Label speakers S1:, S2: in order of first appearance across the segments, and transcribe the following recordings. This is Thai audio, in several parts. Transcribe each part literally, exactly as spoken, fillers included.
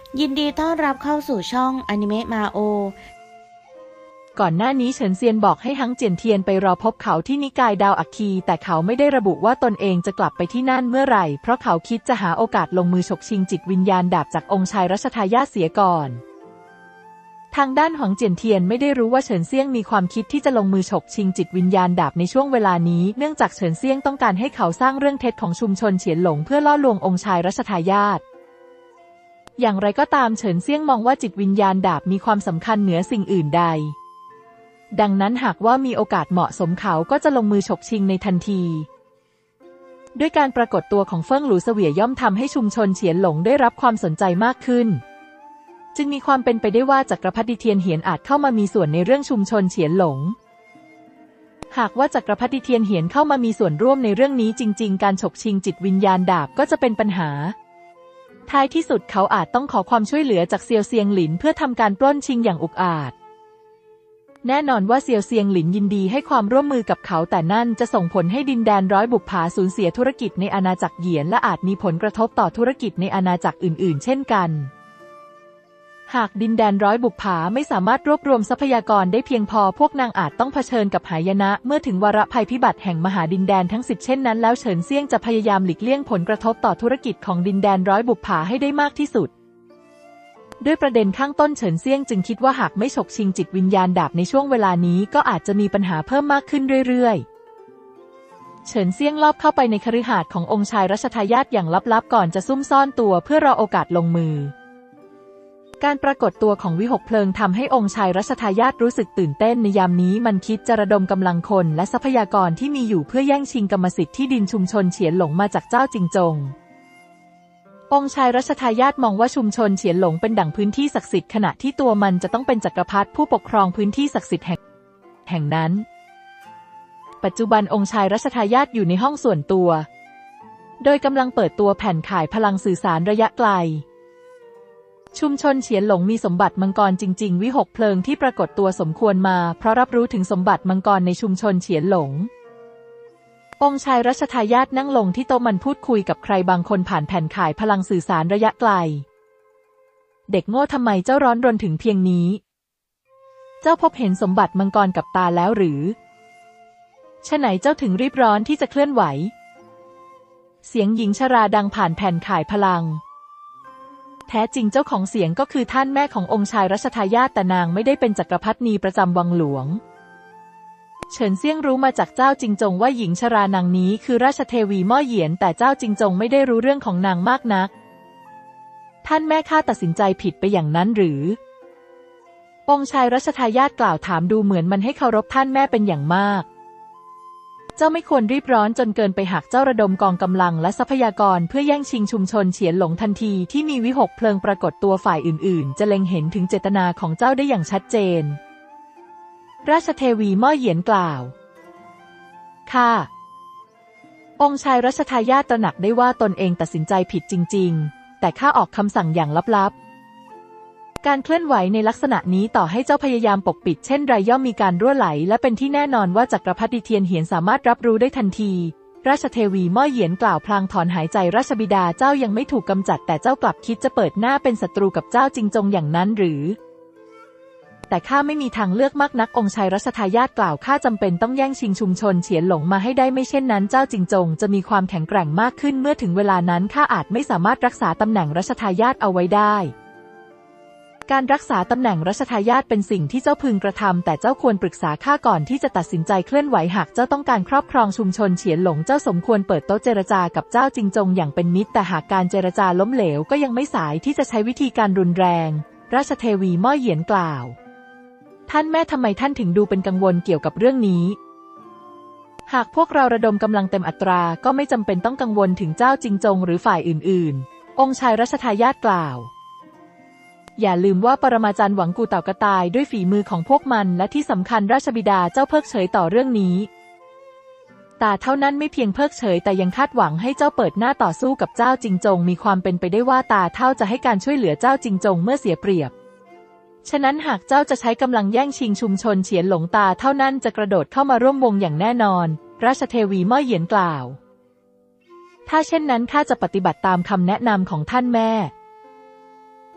S1: ยินดีต้อนรับเข้าสู่ช่องอนิเมะมาโอ
S2: ก่อนหน้านี้เฉินเซียนบอกให้ฮังเจียนเทียนไปรอพบเขาที่นิกายดาวอัคคีแต่เขาไม่ได้ระบุว่าตนเองจะกลับไปที่นั่นเมื่อไหร่เพราะเขาคิดจะหาโอกาสลงมือฉกชิงจิตวิญญาณดาบจากองค์ชายรัชทายาทเสียก่อนทางด้านฮังเจียนเทียนไม่ได้รู้ว่าเฉินเซี่ยงมีความคิดที่จะลงมือฉกชิงจิตวิญญาณดาบในช่วงเวลานี้เนื่องจากเฉินเซี่ยงต้องการให้เขาสร้างเรื่องเท็จของชุมชนเฉียนหลงเพื่อล่อลวงองค์ชายรัชทายาทอย่างไรก็ตามเฉินเซี่ยงมองว่าจิตวิญญาณดาบมีความสำคัญเหนือสิ่งอื่นใดดังนั้นหากว่ามีโอกาสเหมาะสมเขาก็จะลงมือฉกชิงในทันทีด้วยการปรากฏตัวของเฟิ่งหลูเสวียย่อมทำให้ชุมชนเฉียนหลงได้รับความสนใจมากขึ้นจึงมีความเป็นไปได้ว่าจักรพรรดิเทียนเหียนอาจเข้ามามีส่วนในเรื่องชุมชนเฉียนหลงหากว่าจักรพรรดิเทียนเหียนเข้ามามีส่วนร่วมในเรื่องนี้จริงๆการฉกชิงจิตวิญญาณดาบก็จะเป็นปัญหาท้ายที่สุดเขาอาจต้องขอความช่วยเหลือจากเซียวเซียงหลินเพื่อทำการปล้นชิงอย่างอุกอาจแน่นอนว่าเซียวเซียงหลินยินดีให้ความร่วมมือกับเขาแต่นั่นจะส่งผลให้ดินแดนร้อยบุปผาสูญเสียธุรกิจในอาณาจักรเหยียนและอาจมีผลกระทบต่อธุรกิจในอาณาจักรอื่นๆเช่นกันหากดินแดนร้อยบุปผาไม่สามารถรวบรวมทรัพยากรได้เพียงพอพวกนางอาจต้องเผชิญกับหายนะเมื่อถึงวาระภัยพิบัติแห่งมหาดินแดนทั้งสิบเช่นนั้นแล้วเฉินเซี่ยงจะพยายามหลีกเลี่ยงผลกระทบต่อธุรกิจของดินแดนร้อยบุปผาให้ได้มากที่สุดด้วยประเด็นข้างต้นเฉินเซี่ยงจึงคิดว่าหากไม่ฉกชิงจิตวิญญาณดาบในช่วงเวลานี้ก็อาจจะมีปัญหาเพิ่มมากขึ้นเรื่อยๆเฉินเซี่ยงลอบเข้าไปในคฤหาสน์ขององค์ชายรัชทายาทอย่างลับๆก่อนจะซุ่มซ่อนตัวเพื่อรอโอกาสลงมือการปรากฏตัวของวิหกเพลิงทำให้องค์ชายรัชทายาทรู้สึกตื่นเต้นในยามนี้มันคิดจะระดมกำลังคนและทรัพยากรที่มีอยู่เพื่อแย่งชิงกรรมสิทธิ์ที่ดินชุมชนเฉียนหลงมาจากเจ้าจิงจงองค์ชายรัชทายาทมองว่าชุมชนเฉียนหลงเป็นดั่งพื้นที่ศักดิ์สิทธิ์ขณะที่ตัวมันจะต้องเป็นจักรพรรดิผู้ปกครองพื้นที่ศักดิ์สิทธิ์แห่งแห่งนั้นปัจจุบันองค์ชายรัชทายาทอยู่ในห้องส่วนตัวโดยกำลังเปิดตัวแผ่นข่ายพลังสื่อสารระยะไกลชุมชนเฉียนหลงมีสมบัติมังกรจริงๆวิหกเพลิงที่ปรากฏตัวสมควรมาเพราะรับรู้ถึงสมบัติมังกรในชุมชนเฉียนหลงองค์ชายรัชทายาทนั่งลงที่โต๊ะมันพูดคุยกับใครบางคนผ่านแผ่นข่ายพลังสื่อสารระยะไกลเด็กโง่ทำไมเจ้าร้อนรนถึงเพียงนี้เจ้าพบเห็นสมบัติมังกรกับตาแล้วหรือฉะไหนเจ้าถึงรีบร้อนที่จะเคลื่อนไหวเสียงหญิงชราดังผ่านแผ่นข่ายพลังแท้จริงเจ้าของเสียงก็คือท่านแม่ขององค์ชายรัชทายาทแต่นางไม่ได้เป็นจักรพรรดินีประจำวังหลวงเฉินเซี่ยงรู้มาจากเจ้าจิงจงว่าหญิงชรานางนี้คือราชเทวีม่อเหยียนแต่เจ้าจิงจงไม่ได้รู้เรื่องของนางมากนักท่านแม่ข้าตัดสินใจผิดไปอย่างนั้นหรือองค์ชายรัชทายาทกล่าวถามดูเหมือนมันให้เคารพท่านแม่เป็นอย่างมากเจ้าไม่ควรรีบร้อนจนเกินไปหากเจ้าระดมกองกำลังและทรัพยากรเพื่อแย่งชิงชุมชนเฉียนหลงทันทีที่มีวิหกเพลิงปรากฏตัวฝ่ายอื่นๆจะเล็งเห็นถึงเจตนาของเจ้าได้อย่างชัดเจนราชเทวีม่อเหยียนกล่าวค่ะองค์ชายรัชทายาทตระหนักได้ว่าตนเองตัดสินใจผิดจริงๆแต่ข้าออกคำสั่งอย่างลับๆการเคลื่อนไหวในลักษณะนี้ต่อให้เจ้าพยายามปกปิดเช่นไรย่อมมีการรั่วไหลและเป็นที่แน่นอนว่าจักรพรรดิเทียนเหียนสามารถรับรู้ได้ทันทีราชเทวีม่อเหยียนกล่าวพลางถอนหายใจราชบิดาเจ้ายังไม่ถูกกำจัดแต่เจ้ากลับคิดจะเปิดหน้าเป็นศัตรูกับเจ้าจิงจงอย่างนั้นหรือแต่ข้าไม่มีทางเลือกมากนักองค์ชายรัชทายาทกล่าวข้าจำเป็นต้องแย่งชิงชุมชนเฉียนหลงมาให้ได้ไม่เช่นนั้นเจ้าจิงจงจะมีความแข็งแกร่งมากขึ้นเมื่อถึงเวลานั้นข้าอาจไม่สามารถรักษาตำแหน่งรัชทายาทเอาไว้ได้การรักษาตำแหน่งรัชทายาทเป็นสิ่งที่เจ้าพึงกระทำแต่เจ้าควรปรึกษาข้าก่อนที่จะตัดสินใจเคลื่อนไหวหากเจ้าต้องการครอบครองชุมชนเฉียนหลงเจ้าสมควรเปิดโต๊ะเจรจากับเจ้าจิงจงอย่างเป็นมิตรแต่หากการเจรจาล้มเหลวก็ยังไม่สายที่จะใช้วิธีการรุนแรงราชเทวีม่อเหยียนกล่าวท่านแม่ทำไมท่านถึงดูเป็นกังวลเกี่ยวกับเรื่องนี้หากพวกเราระดมกำลังเต็มอัตราก็ไม่จำเป็นต้องกังวลถึงเจ้าจิงจงหรือฝ่ายอื่นๆองค์ชายรัชทายาทกล่าวอย่าลืมว่าปรมาจารย์หวังกูเต่ากระต่ายด้วยฝีมือของพวกมันและที่สำคัญราชบิดาเจ้าเพิกเฉยต่อเรื่องนี้ตาเท่านั้นไม่เพียงเพิกเฉยแต่ยังคาดหวังให้เจ้าเปิดหน้าต่อสู้กับเจ้าจิงจงมีความเป็นไปได้ว่าตาเท่าจะให้การช่วยเหลือเจ้าจิงจงเมื่อเสียเปรียบฉะนั้นหากเจ้าจะใช้กำลังแย่งชิงชุมชนเฉียนหลงตาเท่านั้นจะกระโดดเข้ามาร่วมวงอย่างแน่นอนราชเทวีม่อเหยียนกล่าวถ้าเช่นนั้นข้าจะปฏิบัติตามคำแนะนำของท่านแม่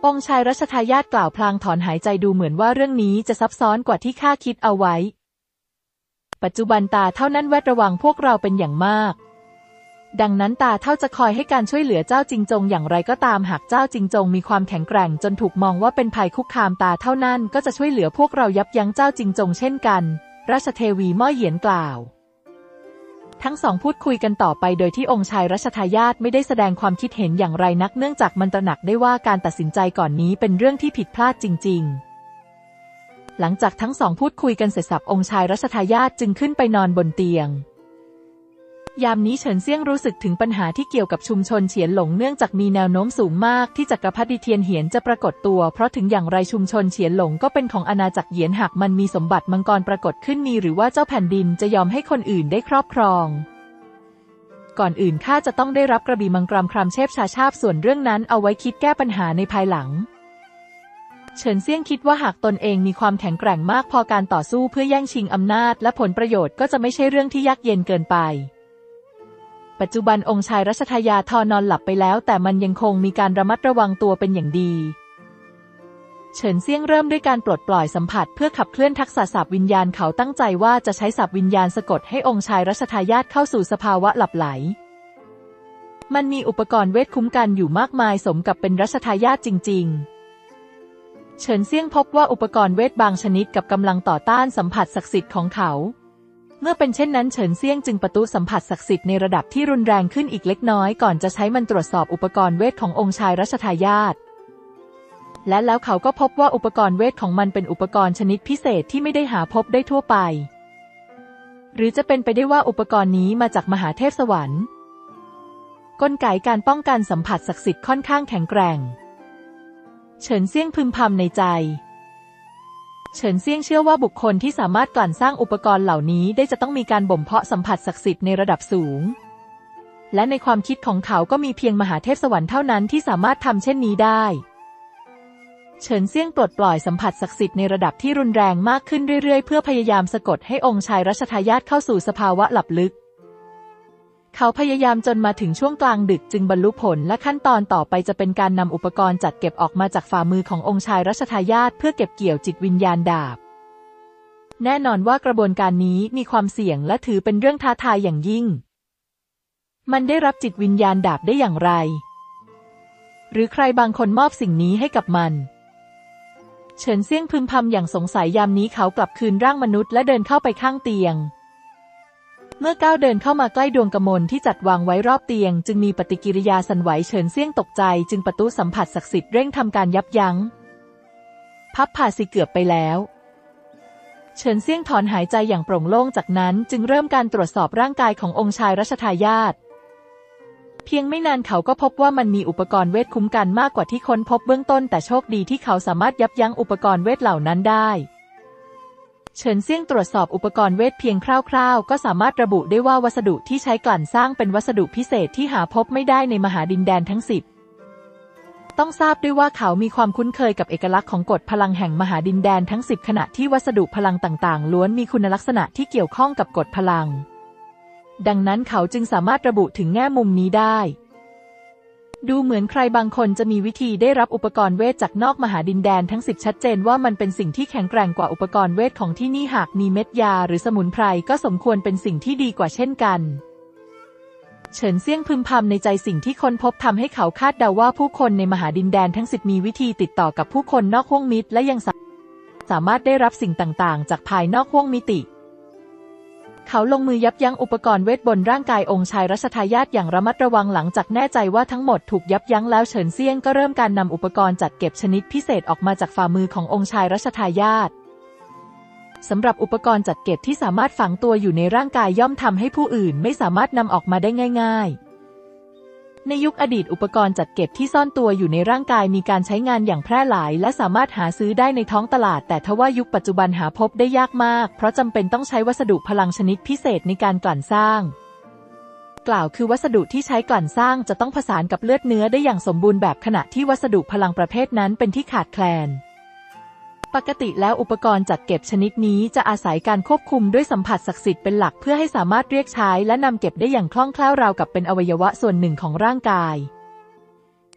S2: องค์ชายรัชทายาทกล่าวพลางถอนหายใจดูเหมือนว่าเรื่องนี้จะซับซ้อนกว่าที่ข้าคิดเอาไว้ปัจจุบันตาเท่านั้นแวดระวังพวกเราเป็นอย่างมากดังนั้นตาเท่าจะคอยให้การช่วยเหลือเจ้าจิงจงอย่างไรก็ตามหากเจ้าจิงจงมีความแข็งแกร่งจนถูกมองว่าเป็นภัยคุกคามตาเท่านั้นก็จะช่วยเหลือพวกเรายับยั้งเจ้าจิงจงเช่นกันราชเทวีม่อเหยียนกล่าวทั้งสองพูดคุยกันต่อไปโดยที่องค์ชายรัชทายาทไม่ได้แสดงความคิดเห็นอย่างไรนักเนื่องจากมันตระหนักได้ว่าการตัดสินใจก่อนนี้เป็นเรื่องที่ผิดพลาดจริงๆหลังจากทั้งสองพูดคุยกันเสร็จสับองค์ชายรัชทายาทจึงขึ้นไปนอนบนเตียงยามนี้เฉินเซี่ยงรู้สึกถึงปัญหาที่เกี่ยวกับชุมชนเฉียนหลงเนื่องจากมีแนวโน้มสูงมากที่จักรพรรดิเทียนเหียนจะปรากฏตัวเพราะถึงอย่างไรชุมชนเฉียนหลงก็เป็นของอาณาจักรเหยียนหากมันมีสมบัติมังกรปรากฏขึ้นมีหรือว่าเจ้าแผ่นดินจะยอมให้คนอื่นได้ครอบครองก่อนอื่นข้าจะต้องได้รับกระบี่มังกรครามเชฟชาชาบส่วนเรื่องนั้นเอาไว้คิดแก้ปัญหาในภายหลังเฉินเซี่ยงคิดว่าหากตนเองมีความแข็งแกร่งมากพอการต่อสู้เพื่อแย่งชิงอำนาจและผลประโยชน์ก็จะไม่ใช่เรื่องที่ยากเย็นเกินไปปัจจุบันองค์ชายรัชทายาทนอนหลับไปแล้วแต่มันยังคงมีการระมัดระวังตัวเป็นอย่างดีเฉินเซี่ยงเริ่มด้วยการปลดปล่อยสัมผัสเพื่อขับเคลื่อนทักษะสาบวิญญาณเขาตั้งใจว่าจะใช้สาบวิญญาณสะกดให้องค์ชายรัชทายาทเข้าสู่สภาวะหลับไหลมันมีอุปกรณ์เวทคุ้มกันอยู่มากมายสมกับเป็นรัชทายาทจริงๆเฉินเซี่ยงพบว่าอุปกรณ์เวทบางชนิดกับกำลังต่อต้านสัมผัสศักดิ์สิทธิ์ของเขาเมื่อเป็นเช่นนั้นเฉินเซี่ยงจึงประตูสัมผัสศักดิ์สิทธิ์ในระดับที่รุนแรงขึ้นอีกเล็กน้อยก่อนจะใช้มันตรวจสอบอุปกรณ์เวทขององค์ชายรัชทายาทและแล้วเขาก็พบว่าอุปกรณ์เวทของมันเป็นอุปกรณ์ชนิดพิเศษที่ไม่ได้หาพบได้ทั่วไปหรือจะเป็นไปได้ว่าอุปกรณ์นี้มาจากมหาเทพสวรรค์กลไกการป้องกันสัมผัสศักดิ์สิทธิ์ค่อนข้างแข็งแกร่งเฉินเซี่ยงพึมพำในใจเฉินเซี่ยงเชื่อว่าบุคคลที่สามารถกลั่นสร้างอุปกรณ์เหล่านี้ได้จะต้องมีการบ่มเพาะสัมผัสศักดิ์สิทธิ์ในระดับสูงและในความคิดของเขาก็มีเพียงมหาเทพสวรรค์เท่านั้นที่สามารถทำเช่นนี้ได้เฉินเซี่ยงปลดปล่อยสัมผัสศักดิ์สิทธิ์ในระดับที่รุนแรงมากขึ้นเรื่อยๆเพื่อพยายามสะกดให้องค์ชายรัชทายาทเข้าสู่สภาวะหลับลึกเขาพยายามจนมาถึงช่วงกลางดึกจึงบรรลุผลและขั้นตอนต่อไปจะเป็นการนำอุปกรณ์จัดเก็บออกมาจากฝ่ามือขององค์ชายรัชทายาทเพื่อเก็บเกี่ยวจิตวิญญาณดาบแน่นอนว่ากระบวนการนี้มีความเสี่ยงและถือเป็นเรื่องท้าทายอย่างยิ่งมันได้รับจิตวิญญาณดาบได้อย่างไรหรือใครบางคนมอบสิ่งนี้ให้กับมันเฉินเซี่ยงพึมพำอย่างสงสัยยามนี้เขากลับคืนร่างมนุษย์และเดินเข้าไปข้างเตียงเมื่อก้าวเดินเข้ามาใกล้ดวงกมลที่จัดวางไว้รอบเตียงจึงมีปฏิกิริยาสั่นไหวเฉินเซี่ยงตกใจจึงประตูสัมผัสศักดิ์สิทธิ์เร่งทำการยับยั้งพับผ่าสิเกือบไปแล้วเฉินเซี่ยงถอนหายใจอย่างโปร่งโล่งจากนั้นจึงเริ่มการตรวจสอบร่างกายขององค์ชายรัชทายาทเพียงไม่นานเขาก็พบว่ามันมีอุปกรณ์เวทคุ้มกันมากกว่าที่ค้นพบเบื้องต้นแต่โชคดีที่เขาสามารถยับยั้งอุปกรณ์เวทเหล่านั้นได้เฉินเซี่ยงตรวจสอบอุปกรณ์เวทเพียงคร่าวๆก็สามารถระบุได้ว่าวัสดุที่ใช้กลั่นสร้างเป็นวัสดุพิเศษที่หาพบไม่ได้ในมหาดินแดนทั้งสิบต้องทราบด้วยว่าเขามีความคุ้นเคยกับเอกลักษณ์ของกฎพลังแห่งมหาดินแดนทั้งสิบขณะที่วัสดุพลังต่างๆล้วนมีคุณลักษณะที่เกี่ยวข้องกับกฎพลังดังนั้นเขาจึงสามารถระบุถึงแง่มุมนี้ได้ดูเหมือนใครบางคนจะมีวิธีได้รับอุปกรณ์เวทจากนอกมหาดินแดนทั้งสิบชัดเจนว่ามันเป็นสิ่งที่แข็งแกร่งกว่าอุปกรณ์เวทของที่นี่หากมีเม็ดยาหรือสมุนไพรก็สมควรเป็นสิ่งที่ดีกว่าเช่นกันเฉินเซี่ยงพึมพำในใจสิ่งที่ค้นพบทำให้เขาคาดเดาว่าผู้คนในมหาดินแดนทั้งสิบมีวิธีติดต่อกับผู้คนนอกห้วงมิตรและยังสามารถได้รับสิ่งต่างๆจากภายนอกห้วงมิติเขาลงมือยับยั้งอุปกรณ์เวทบนร่างกายองค์ชายรัชทายาทอย่างระมัดระวังหลังจากแน่ใจว่าทั้งหมดถูกยับยั้งแล้วเฉินเซี่ยงก็เริ่มการนำอุปกรณ์จัดเก็บชนิดพิเศษออกมาจากฝ่ามือขององค์ชายรัชทายาทสำหรับอุปกรณ์จัดเก็บที่สามารถฝังตัวอยู่ในร่างกายย่อมทำให้ผู้อื่นไม่สามารถนำออกมาได้ง่ายๆในยุคอดีตอุปกรณ์จัดเก็บที่ซ่อนตัวอยู่ในร่างกายมีการใช้งานอย่างแพร่หลายและสามารถหาซื้อได้ในท้องตลาดแต่ทว่ายุคปัจจุบันหาพบได้ยากมากเพราะจำเป็นต้องใช้วัสดุพลังชนิดพิเศษในการกลั่นสร้างกล่าวคือวัสดุที่ใช้กลั่นสร้างจะต้องผสานกับเลือดเนื้อได้อย่างสมบูรณ์แบบขณะที่วัสดุพลังประเภทนั้นเป็นที่ขาดแคลนปกติแล้วอุปกรณ์จัดเก็บชนิดนี้จะอาศัยการควบคุมด้วยสัมผัสศักดิ์สิทธิ์เป็นหลักเพื่อให้สามารถเรียกใช้และนำเก็บได้อย่างคล่องแคล่วราวกับเป็นอวัยวะส่วนหนึ่งของร่างกาย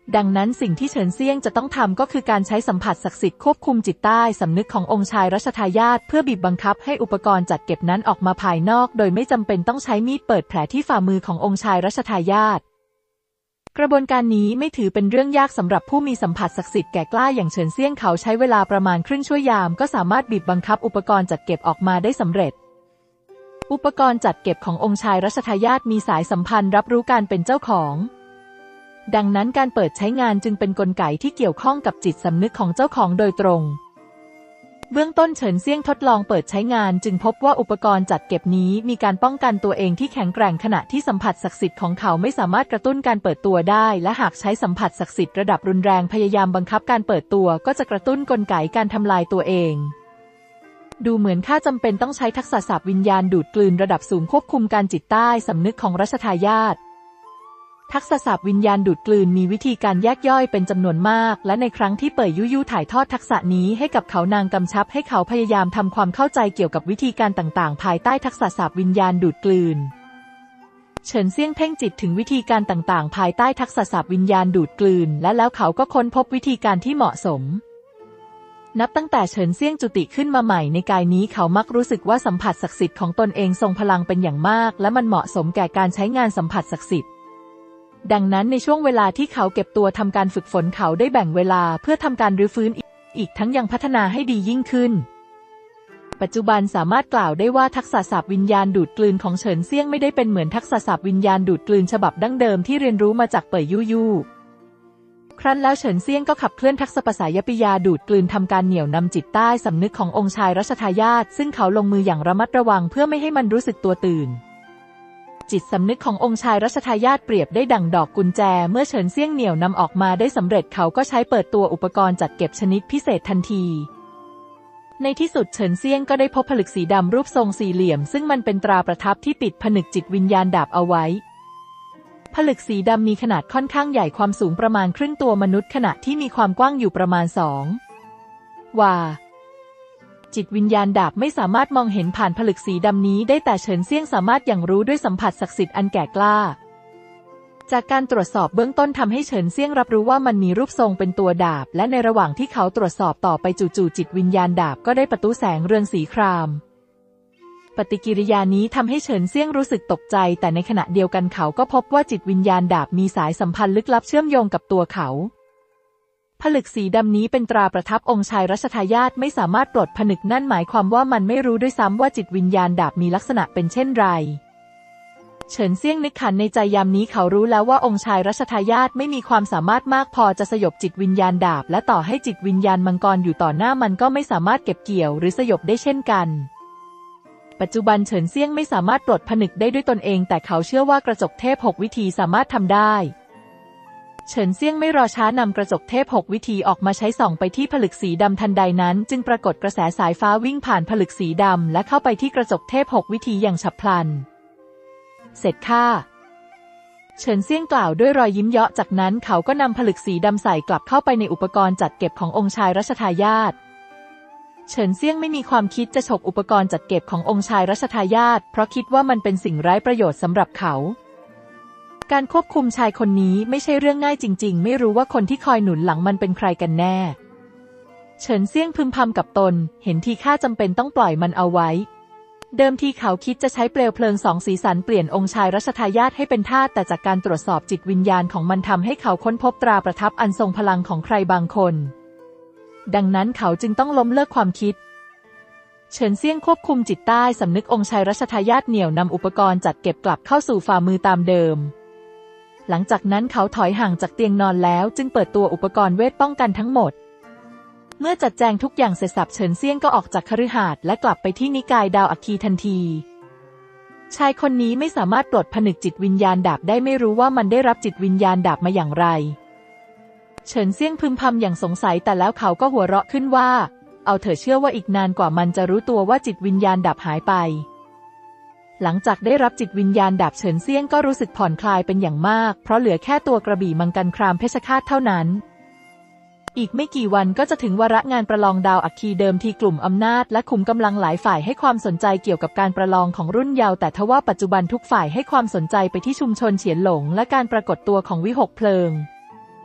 S2: ดังนั้นสิ่งที่เฉินเซี่ยงจะต้องทำก็คือการใช้สัมผัสศักดิ์สิทธิ์ควบคุมจิตใต้สำนึกขององค์ชายรัชทายาทเพื่อบีบบังคับให้อุปกรณ์จัดเก็บนั้นออกมาภายนอกโดยไม่จำเป็นต้องใช้มีดเปิดแผลที่ฝ่ามือขององค์ชายรัชทายาทกระบวนการนี้ไม่ถือเป็นเรื่องยากสำหรับผู้มีสัมผัสศักดิ์สิทธิ์แก่กล้าอย่างเฉินเซี่ยงเขาใช้เวลาประมาณครึ่งชั่วยามก็สามารถบีบบังคับอุปกรณ์จัดเก็บออกมาได้สำเร็จอุปกรณ์จัดเก็บขององค์ชายรัชทายาทมีสายสัมพันธ์รับรู้การเป็นเจ้าของดังนั้นการเปิดใช้งานจึงเป็นกลไกที่เกี่ยวข้องกับจิตสำนึกของเจ้าของโดยตรงเบื้องต้นเฉินเซี่ยงทดลองเปิดใช้งานจึงพบว่าอุปกรณ์จัดเก็บนี้มีการป้องกันตัวเองที่แข็งแกร่งขณะที่สัมผัสศักดิ์สิทธิ์ของเขาไม่สามารถกระตุ้นการเปิดตัวได้และหากใช้สัมผัสศักดิ์สิทธิ์ระดับรุนแรงพยายามบังคับการเปิดตัวก็จะกระตุ้นกลไกการทำลายตัวเองดูเหมือนข้าจำเป็นต้องใช้ทักษะสาบวิญญาณดูดกลืนระดับสูงควบคุมการจิตใต้สำนึกของรัชทายาททักษะสาบวิญญาณดูดกลืนมีวิธีการแยกย่อยเป็นจำนวนมากและในครั้งที่เป่ยยู่ยู่ถ่ายทอดทักษะนี้ให้กับเขานางกำชับให้เขาพยายามทำความเข้าใจเกี่ยวกับวิธีการต่างๆภายใต้ทักษะสาบวิญญาณดูดกลืนเฉินเซี่ยงเพ่งจิตถึงวิธีการต่างๆภายใต้ทักษะสาบวิญญาณดูดกลืนและแล้วเขาก็ค้นพบวิธีการที่เหมาะสมนับตั้งแต่เฉินเซี่ยงจุติขึ้นมาใหม่ในกายนี้เขามักรู้สึกว่าสัมผัสศักดิ์สิทธิ์ของตนเองทรงพลังเป็นอย่างมากและมันเหมาะสมแก่การใช้งานสัมผัสศักดิ์สิทธิ์ดังนั้นในช่วงเวลาที่เขาเก็บตัวทำการฝึกฝนเขาได้แบ่งเวลาเพื่อทำการรื้อฟื้นอีกทั้งยังพัฒนาให้ดียิ่งขึ้นปัจจุบันสามารถกล่าวได้ว่าทักษะสาบวิญญาณดูดกลืนของเฉินเซี่ยงไม่ได้เป็นเหมือนทักษะสาบวิญญาณดูดกลืนฉบับดั้งเดิมที่เรียนรู้มาจากเป่ยยู่ยู่ครั้นแล้วเฉินเซี่ยงก็ขับเคลื่อนทักษะภาษายปิยาดูดกลืนทำการเหนี่ยวนำจิตใต้สำนึกขององค์ชายรัชทายาทซึ่งเขาลงมืออย่างระมัดระวังเพื่อไม่ให้มันรู้สึกตัวตื่นจิตสำนึกขององค์ชายรัชทายาทเปรียบได้ดั่งดอกกุญแจเมื่อเฉินเซี่ยงเหนี่ยวนำออกมาได้สำเร็จเขาก็ใช้เปิดตัวอุปกรณ์จัดเก็บชนิดพิเศษทันทีในที่สุดเฉินเซี่ยงก็ได้พบผลึกสีดำรูปทรงสี่เหลี่ยมซึ่งมันเป็นตราประทับที่ปิดผนึกจิตวิญญาณดาบเอาไว้ผลึกสีดำมีขนาดค่อนข้างใหญ่ความสูงประมาณครึ่งตัวมนุษย์ขณะที่มีความกว้างอยู่ประมาณสองวาจิตวิญญาณดาบไม่สามารถมองเห็นผ่านผลึกสีดำนี้ได้แต่เฉินเซี่ยงสามารถอย่างรู้ด้วยสัมผัสศักดิ์สิทธิ์อันแก่กล้าจากการตรวจสอบเบื้องต้นทำให้เฉินเซี่ยงรับรู้ว่ามันมีรูปทรงเป็นตัวดาบและในระหว่างที่เขาตรวจสอบต่อไปจู่ๆจิตวิญญาณดาบก็ได้ประตูแสงเรืองสีครามปฏิกิริยานี้ทำให้เฉินเซี่ยงรู้สึกตกใจแต่ในขณะเดียวกันเขาก็พบว่าจิตวิญญาณดาบมีสายสัมพันธ์ลึกลับเชื่อมโยงกับตัวเขาผลึกสีดำนี้เป็นตราประทับองค์ชายรัชทายาทไม่สามารถปลดผนึกนั่นหมายความว่ามันไม่รู้ด้วยซ้ำว่าจิตวิญญาณดาบมีลักษณะเป็นเช่นไรเฉินเซี่ยงนึกขันในใจยามนี้เขารู้แล้วว่าองค์ชายรัชทายาทไม่มีความสามารถมากพอจะสยบจิตวิญญาณดาบและต่อให้จิตวิญญาณมังกรอยู่ต่อหน้ามันก็ไม่สามารถเก็บเกี่ยวหรือสยบได้เช่นกันปัจจุบันเฉินเซี่ยงไม่สามารถปลดผนึกได้ด้วยตนเองแต่เขาเชื่อว่ากระจกเทพหกวิธีสามารถทำได้เฉินเซี่ยงไม่รอช้านำกระจกเทพหกวิธีออกมาใช้ส่องไปที่ผลึกสีดำทันใดนั้นจึงปรากฏกระแสสายฟ้าวิ่งผ่านผลึกสีดำและเข้าไปที่กระจกเทพหกวิธีอย่างฉับพลันเสร็จข้าเฉินเซี่ยงกล่าวด้วยรอยยิ้มเยาะจากนั้นเขาก็นำผลึกสีดำใส่กลับเข้าไปในอุปกรณ์จัดเก็บขององค์ชายรัชทายาทเฉินเซี่ยงไม่มีความคิดจะฉกอุปกรณ์จัดเก็บขององค์ชายรัชทายาทเพราะคิดว่ามันเป็นสิ่งไร้ประโยชน์สำหรับเขาการควบคุมชายคนนี้ไม่ใช่เรื่องง่ายจริงๆไม่รู้ว่าคนที่คอยหนุนหลังมันเป็นใครกันแน่เฉินเซี่ยงพึมพำกับตนเห็นทีข้าจำเป็นต้องปล่อยมันเอาไว้เดิมทีเขาคิดจะใช้เปลวเพลิงสองสีสันเปลี่ยนองค์ชายรัชทายาทให้เป็นทาสแต่จากการตรวจสอบจิตวิญญาณของมันทำให้เขาค้นพบตราประทับอันทรงพลังของใครบางคนดังนั้นเขาจึงต้องล้มเลิกความคิดเฉินเซี่ยงควบคุมจิตใต้สำนึกองค์ชายรัชทายาทเหนี่ยวนำอุปกรณ์จัดเก็บกลับเข้าสู่ฝ่ามือตามเดิมหลังจากนั้นเขาถอยห่างจากเตียงนอนแล้วจึงเปิดตัวอุปกรณ์เวทป้องกันทั้งหมดเมื่อจัดแจงทุกอย่างเสร็จสับเฉินเซี่ยงก็ออกจากคฤหาสน์และกลับไปที่นิกายดาวอัคคีทันทีชายคนนี้ไม่สามารถปลดผนึกจิตวิญญาณดาบได้ไม่รู้ว่ามันได้รับจิตวิญญาณดาบมาอย่างไรเฉินเซี่ยงพึมพำอย่างสงสัยแต่แล้วเขาก็หัวเราะขึ้นว่าเอาเถอะเชื่อว่าอีกนานกว่ามันจะรู้ตัวว่าจิตวิญญาณดาบหายไปหลังจากได้รับจิตวิญญาณดาบเฉินเซี่ยงก็รู้สึกผ่อนคลายเป็นอย่างมากเพราะเหลือแค่ตัวกระบี่มังกรครามเพชฌฆาตเท่านั้นอีกไม่กี่วันก็จะถึงวาระงานประลองดาวอัคคีเดิมทีกลุ่มอำนาจและขุมกำลังหลายฝ่ายให้ความสนใจเกี่ยวกับการประลองของรุ่นเยาว์แต่ทว่าปัจจุบันทุกฝ่ายให้ความสนใจไปที่ชุมชนเฉียนหลงและการปรากฏตัวของวิหกเพลิง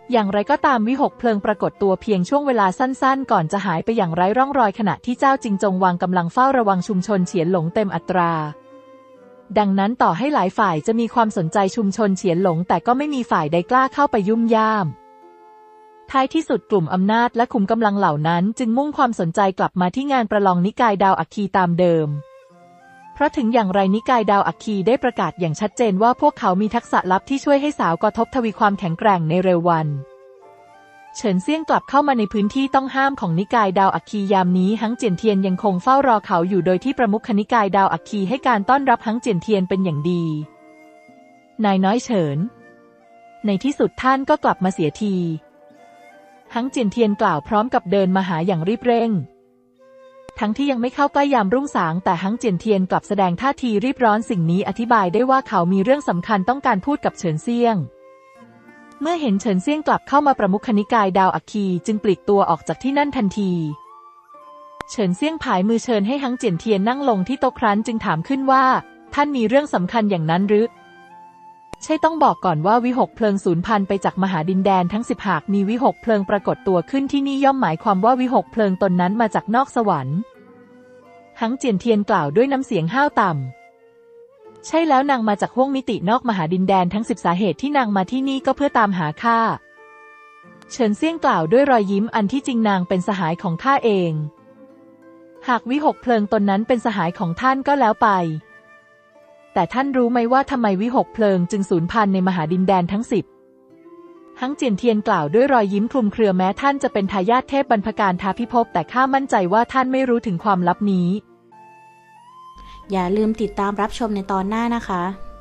S2: อย่างไรก็ตามวิหกเพลิงปรากฏตัวเพียงช่วงเวลาสั้นๆก่อนจะหายไปอย่างไร้ร่องรอยขณะที่เจ้าจิงจงวางกำลังเฝ้าระวังชุมชนเฉียนหลงเต็มอัตราดังนั้นต่อให้หลายฝ่ายจะมีความสนใจชุมชนเฉียนหลงแต่ก็ไม่มีฝ่ายใดกล้าเข้าไปยุ่มย่ามท้ายที่สุดกลุ่มอำนาจและขุมกำลังเหล่านั้นจึงมุ่งความสนใจกลับมาที่งานประลองนิกายดาวอัคคีตามเดิมเพราะถึงอย่างไรนิกายดาวอัคคีได้ประกาศอย่างชัดเจนว่าพวกเขามีทักษะลับที่ช่วยให้สาวกอทบทวีความแข็งแกร่งในเร็ววันเฉินเซี่ยงกลับเข้ามาในพื้นที่ต้องห้ามของนิกายดาวอัคคียามนี้ฮังเจียนเทียนยังคงเฝ้ารอเขาอยู่โดยที่ประมุขนิกายดาวอัคคีให้การต้อนรับฮังเจียนเทียนเป็นอย่างดีนายน้อยเฉินในที่สุดท่านก็กลับมาเสียทีฮังเจียนเทียนกล่าวพร้อมกับเดินมาหาอย่างรีบเร่งทั้งที่ยังไม่เข้าใกล้ยามรุ่งสางแต่ฮังเจียนเทียนกลับแสดงท่าทีรีบร้อนสิ่งนี้อธิบายได้ว่าเขามีเรื่องสำคัญต้องการพูดกับเฉินเซี่ยงเมื่อเห็นเฉินเซี่ยงกลับเข้ามาประมุขนิกายดาวอัคคีจึงปลีกตัวออกจากที่นั่นทันทีเฉินเซี่ยงผายมือเชิญให้ฮังเจียนเทียนนั่งลงที่โต๊ะครั้นจึงถามขึ้นว่าท่านมีเรื่องสำคัญอย่างนั้นหรือใช่ต้องบอกก่อนว่าวิหกเพลิงสูญพันธุ์ไปจากมหาดินแดนทั้งสิบหากมีวิหกเพลิงปรากฏตัวขึ้นที่นี่ย่อมหมายความว่าวิหกเพลิงตนนั้นมาจากนอกสวรรค์ฮังเจียนเทียนกล่าวด้วยน้ำเสียงห้าวต่ำใช่แล้วนางมาจากห้วงมิตินอกมหาดินแดนทั้งสิบสาเหตุที่นางมาที่นี่ก็เพื่อตามหาข้าเฉินเซี่ยงกล่าวด้วยรอยยิ้มอันที่จริงนางเป็นสหายของข้าเองหากวิหกเพลิงตนนั้นเป็นสหายของท่านก็แล้วไปแต่ท่านรู้ไหมว่าทำไมวิหกเพลิงจึงสูญพันธุ์ในมหาดินแดนทั้งสิบฮังเจียนเทียนกล่าวด้วยรอยยิ้มคลุมเครือแม้ท่านจะเป็นทายาทเทพบรรพการท้าพิภพแต่ข้ามั่นใจว่าท่านไม่รู้ถึงความลับนี้
S1: อย่าลืมติดตามรับชมในตอนหน้านะคะ